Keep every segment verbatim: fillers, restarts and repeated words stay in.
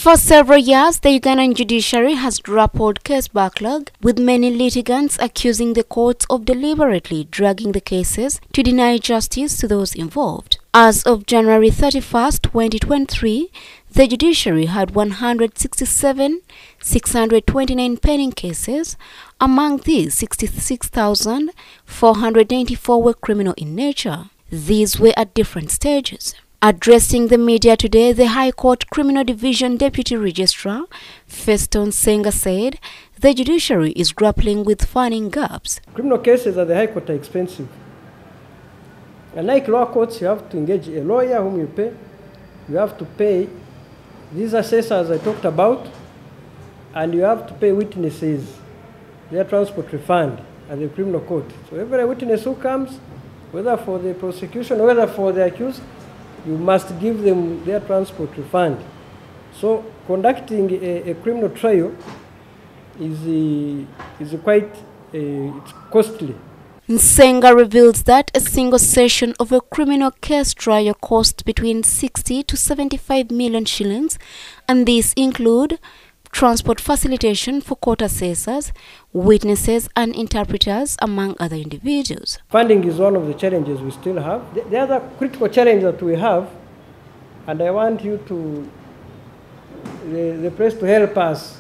For several years, the Ugandan judiciary has grappled case backlog, with many litigants accusing the courts of deliberately dragging the cases to deny justice to those involved. As of January thirty-first, twenty twenty-three, the judiciary had one hundred sixty-seven thousand six hundred twenty-nine pending cases. Among these, sixty-six thousand four hundred ninety-four were criminal in nature. These were at different stages. Addressing the media today, the High Court Criminal Division Deputy Registrar, Feston Nsenga, said the judiciary is grappling with funding gaps. Criminal cases at the High Court are expensive. And like law courts, you have to engage a lawyer whom you pay. You have to pay these assessors I talked about, and you have to pay witnesses their transport refund at the criminal court. So every witness who comes, whether for the prosecution or whether for the accused, you must give them their transport refund. So conducting a, a criminal trial is, uh, is quite uh, it's costly. Nsenga reveals that a single session of a criminal case trial costs between sixty to seventy-five million shillings, and these include transport facilitation for court assessors, witnesses and interpreters, among other individuals. Funding is one of the challenges we still have. The, the other critical challenge that we have, and I want you to, the, the press to help us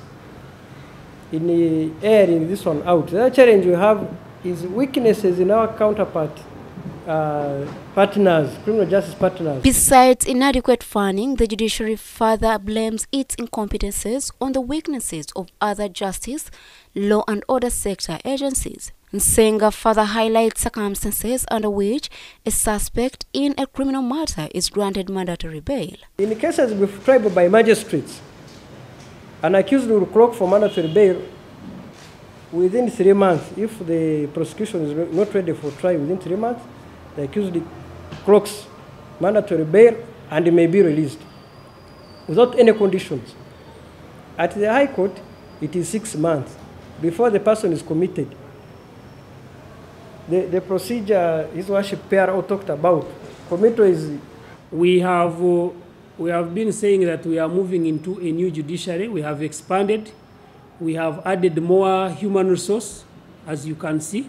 in uh, airing this one out. The other challenge we have is weaknesses in our counterpart uh, partners, criminal justice partners. Besides inadequate funding, the judiciary further blames its incompetences on the weaknesses of other justice, law and order sector agencies. Nsenga further highlights circumstances under which a suspect in a criminal matter is granted mandatory bail. In cases with trial by magistrates, an accused will clock for mandatory bail within three months. If the prosecution is not ready for trial within three months, the accused clocks mandatory bail and may be released without any conditions. At the High Court, it is six months before the person is committed. The, the procedure His Worship P R O talked about, committal is... We have, uh, we have been saying that we are moving into a new judiciary. We have expanded. We have added more human resource, as you can see.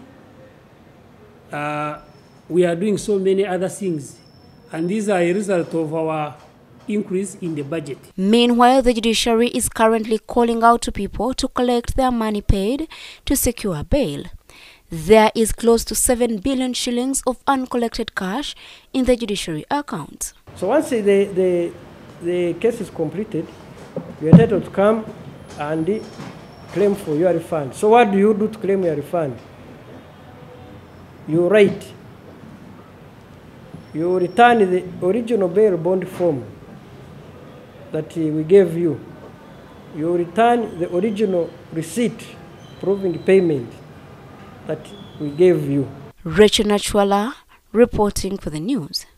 Uh, we are doing so many other things, and these are a result of our increase in the budget. Meanwhile, the judiciary is currently calling out to people to collect their money paid to secure bail. There is close to seven billion shillings of uncollected cash in the judiciary account. So once the, the, the case is completed, you're entitled to come and claim for your refund. So what do you do to claim your refund? You write. You return the original bail bond form that we gave you. You return the original receipt proving payment that we gave you. Rachel Nachwala reporting for the news.